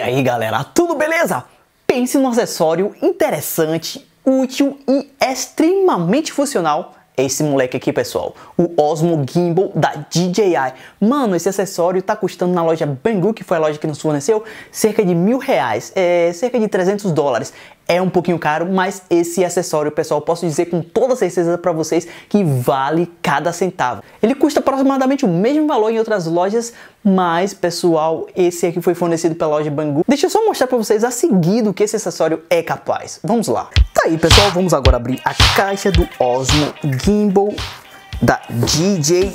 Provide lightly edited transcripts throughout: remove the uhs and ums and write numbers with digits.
aí galera, tudo beleza? Pense num acessório interessante, útil e extremamente funcional. É esse moleque aqui, pessoal, o Osmo Gimbal da DJI. Mano, esse acessório tá custando na loja Banggood, que foi a loja que nos forneceu, cerca de R$1.000, cerca de $300. É um pouquinho caro, mas esse acessório, pessoal, posso dizer com toda certeza para vocês que vale cada centavo. Ele custa aproximadamente o mesmo valor em outras lojas, mas, pessoal, esse aqui foi fornecido pela loja Banggood. Deixa eu só mostrar para vocês a seguir do que esse acessório é capaz. Vamos lá. Tá aí, pessoal, vamos agora abrir a caixa do Osmo Gimbal da DJI.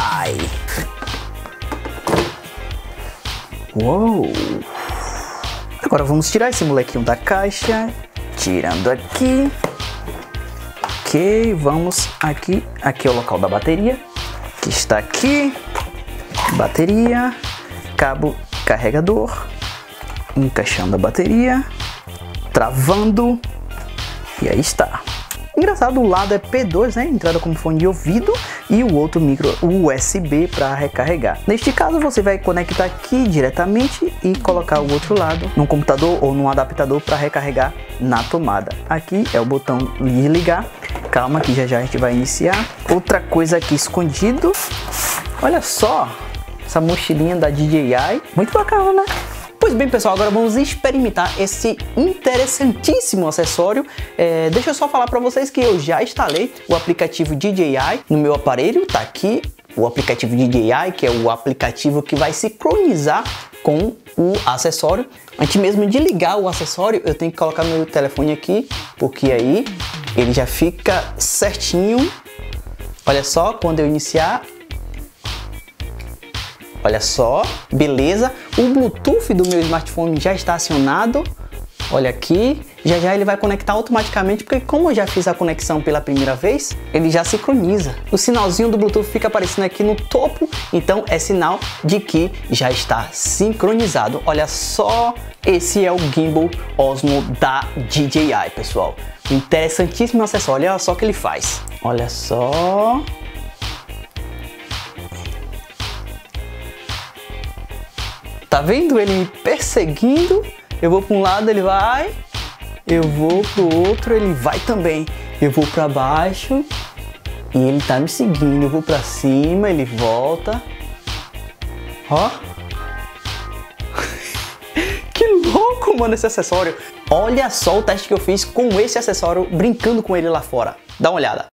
Uou! Agora vamos tirar esse molequinho da caixa, tirando aqui. Ok, vamos aqui. Aqui é o local da bateria, que está aqui. Bateria, cabo carregador, encaixando a bateria, travando, e aí está. Engraçado, o lado é P2, né? Entrada como fone de ouvido, e o outro micro USB para recarregar. Neste caso, você vai conectar aqui diretamente e colocar o outro lado num computador ou num adaptador para recarregar na tomada. Aqui é o botão de ligar. Calma que já a gente vai iniciar. Outra coisa aqui escondido. Olha só, essa mochilinha da DJI. Muito bacana, né? Pois bem, pessoal, agora vamos experimentar esse interessantíssimo acessório. Deixa eu só falar para vocês que eu já instalei o aplicativo DJI no meu aparelho. Tá aqui o aplicativo DJI, que é o aplicativo que vai sincronizar com o acessório. Antes mesmo de ligar o acessório, eu tenho que colocar meu telefone aqui, porque aí ele já fica certinho. Olha só, quando eu iniciar, olha só, beleza. O Bluetooth do meu smartphone já está acionado. Olha aqui, já ele vai conectar automaticamente, porque como eu já fiz a conexão pela primeira vez, ele já sincroniza. O sinalzinho do Bluetooth fica aparecendo aqui no topo, então é sinal de que já está sincronizado. Olha só, esse é o Gimbal Osmo da DJI, pessoal. Interessantíssimo acessório, olha só o que ele faz. Olha só. Tá vendo ele me perseguindo? Eu vou para um lado, ele vai. Eu vou pro outro, ele vai também. Eu vou para baixo e ele tá me seguindo. Eu vou para cima, ele volta. Ó. Que louco, mano, esse acessório. Olha só o teste que eu fiz com esse acessório, brincando com ele lá fora. Dá uma olhada.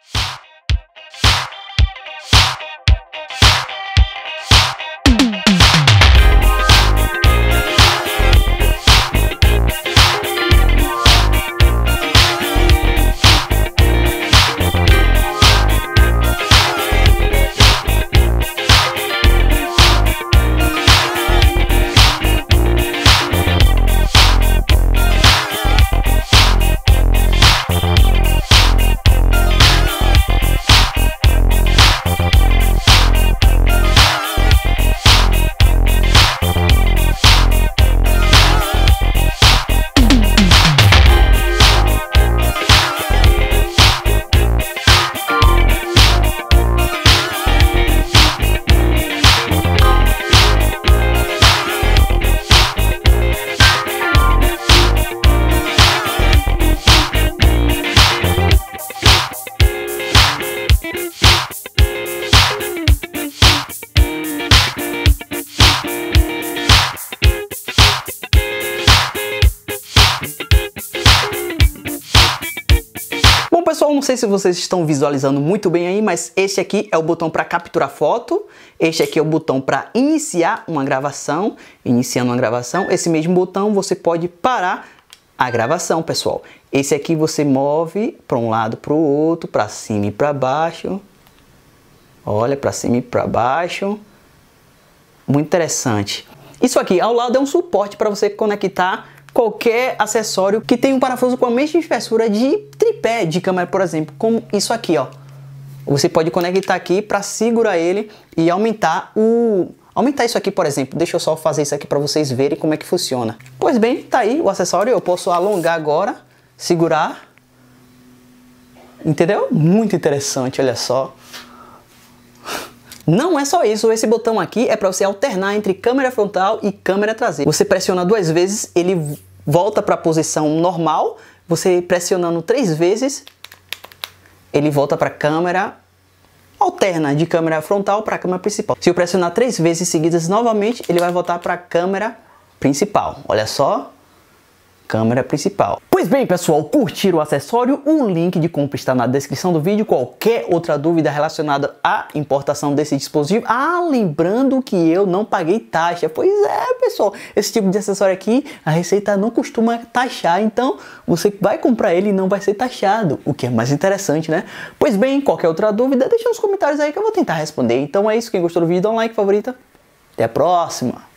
Bom, pessoal, não sei se vocês estão visualizando muito bem aí, mas este aqui é o botão para capturar foto, este aqui é o botão para iniciar uma gravação. Iniciando uma gravação, esse mesmo botão você pode parar a gravação, pessoal. Esse aqui você move para um lado, para o outro, para cima e para baixo. Olha, para cima e para baixo. Muito interessante. Isso aqui ao lado é um suporte para você conectar qualquer acessório que tenha um parafuso com a mesma espessura de tripé de câmera, por exemplo, como isso aqui, ó. Você pode conectar aqui para segurar ele e aumentar isso aqui, por exemplo. Deixa eu só fazer isso aqui para vocês verem como é que funciona. Pois bem, tá aí o acessório. Eu posso alongar agora, segurar. Entendeu? Muito interessante, olha só. Não é só isso, esse botão aqui é para você alternar entre câmera frontal e câmera traseira. Você pressiona 2 vezes, ele volta para a posição normal. Você pressionando 3 vezes, ele volta para a câmera, alterna de câmera frontal para a câmera principal. Se eu pressionar 3 vezes seguidas novamente, ele vai voltar para a câmera principal. Olha só, câmera principal. Pois bem, pessoal, curtiram o acessório? O link de compra está na descrição do vídeo. Qualquer outra dúvida relacionada à importação desse dispositivo. Lembrando que eu não paguei taxa. Pois é, pessoal, esse tipo de acessório aqui, a Receita não costuma taxar. Então, você vai comprar ele e não vai ser taxado, o que é mais interessante, né? Pois bem, qualquer outra dúvida, deixa nos comentários aí que eu vou tentar responder. Então é isso, quem gostou do vídeo, dá um like, favorita. Até a próxima!